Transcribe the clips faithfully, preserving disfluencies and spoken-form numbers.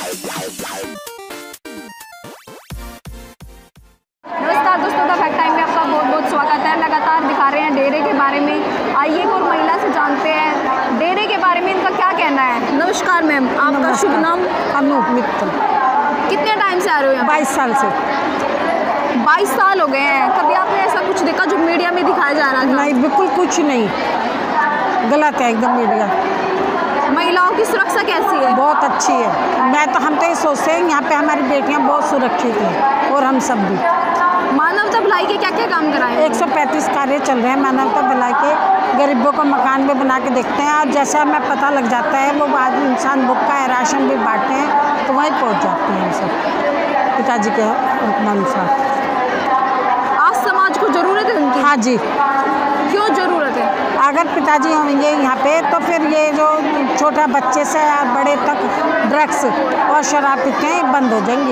नमस्कार दोस्तों, the fact time में आपका बहुत बहुत स्वागत है। लगातार दिखा रहे हैं डेरे के बारे में। आइए एक और महिला से जानते हैं डेरे के बारे में, इनका क्या कहना है। नमस्कार मैम, आपका शुभ नाम? अनूप मित्तल। कितने टाइम से आ रहे हो यहाँ? बाईस साल से। बाईस साल हो गए हैं। कभी आपने ऐसा कुछ देखा जो मीडिया में दिखाया जा रहा था? नहीं, बिल्कुल कुछ नहीं, गलत है एकदम मीडिया। महिलाओं की सुरक्षा कैसी है? बहुत अच्छी है। मैं तो हम तो ये सोचते हैं यहाँ पे हमारी बेटियाँ बहुत सुरक्षित हैं और हम सब भी। मानवता भलाई के क्या क्या काम कराए? एक सौ पैंतीस कार्य चल रहे हैं मानवता भलाई के। गरीबों को मकान भी बना के देखते हैं, और जैसा हमें पता लग जाता है वो आज इंसान भूखा है, राशन भी बांटते हैं, तो वहीं पहुँच जाते हैं हम सब पिताजी के अनुसार। आज समाज को जरूरत है उनकी? हाँ जी। क्यों जरूरत है? अगर पिताजी होंगे यहाँ पे तो फिर ये जो छोटा बच्चे से बड़े तक ड्रग्स और शराब पीते हैं बंद हो जाएंगी।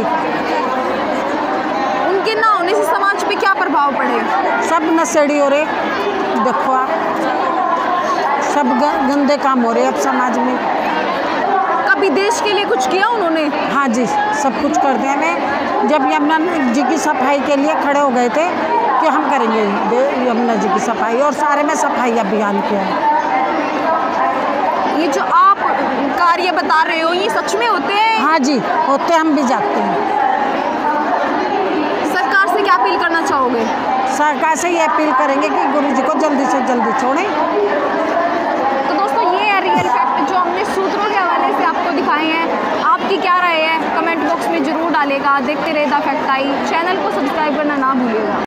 उनके ना होने से समाज पे क्या प्रभाव पड़ेगा? सब नशेड़ी हो रहे, देखो आप, सब गंदे काम हो रहे अब समाज में। कभी देश के लिए कुछ किया उन्होंने? हाँ जी, सब कुछ करते हैं। मैं जब यमुना जी की सफाई के लिए खड़े हो गए थे कि हम करेंगे यमुना जी की सफाई, और सारे में सफाई अभियान किया है। ये जो आप कार्य बता रहे हो ये सच में होते हैं? हाँ जी होते, हम भी जाते हैं। सरकार से क्या अपील करना चाहोगे? सरकार से ये अपील करेंगे कि गुरु जी को जल्दी से जल्दी छोड़ें। तो दोस्तों ये है रियल फैक्ट जो हमने सूत्रों के हवाले से आपको दिखाए हैं। आपकी क्या राय है कमेंट बॉक्स में जरूर डालेगा। देखते रहे द फैक्ट आई। चैनल को सब्सक्राइब करना ना भूलिएगा।